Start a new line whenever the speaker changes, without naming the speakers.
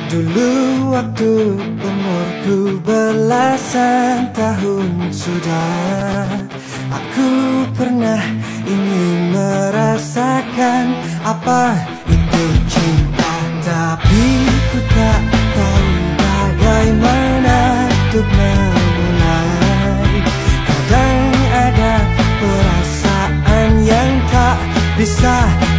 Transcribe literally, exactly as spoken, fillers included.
Dulu waktu umurku belasan tahun sudah, aku pernah ingin merasakan apa itu cinta. Tapi ku tak tahu bagaimana untuk memulai. Kadang ada perasaan yang tak bisa